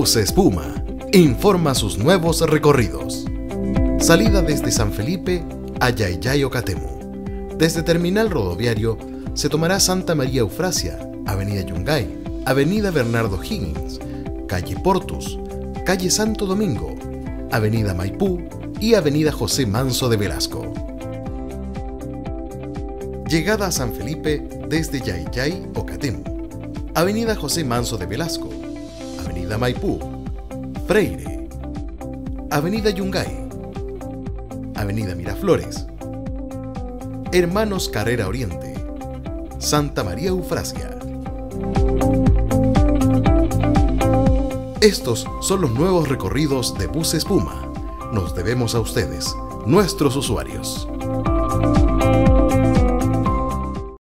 Bus Espuma informa sus nuevos recorridos. Salida desde San Felipe a Yayay Ocatemu. Desde Terminal Rodoviario se tomará Santa María Eufrasia, Avenida Yungay, Avenida Bernardo Higgins, Calle Portus, Calle Santo Domingo, Avenida Maipú y Avenida José Manso de Velasco. Llegada a San Felipe desde Yayay Ocatemu. Avenida José Manso de Velasco, Avenida Maipú, Freire, Avenida Yungay, Avenida Miraflores, Hermanos Carrera Oriente, Santa María Eufrasia. Estos son los nuevos recorridos de Bus Espuma. Nos debemos a ustedes, nuestros usuarios.